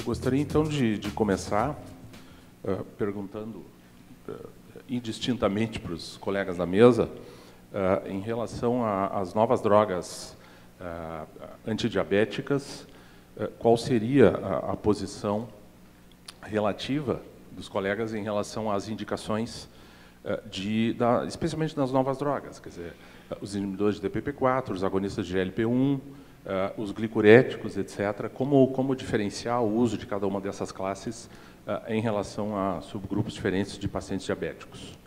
gostaria, então, de começar perguntando indistintamente para os colegas da mesa em relação às novas drogas antidiabéticas, qual seria a posição relativa dos colegas em relação às indicações, especialmente das novas drogas, quer dizer, os inibidores de DPP-4, os agonistas de GLP-1, os glicuréticos, etc., como diferenciar o uso de cada uma dessas classes em relação a subgrupos diferentes de pacientes diabéticos.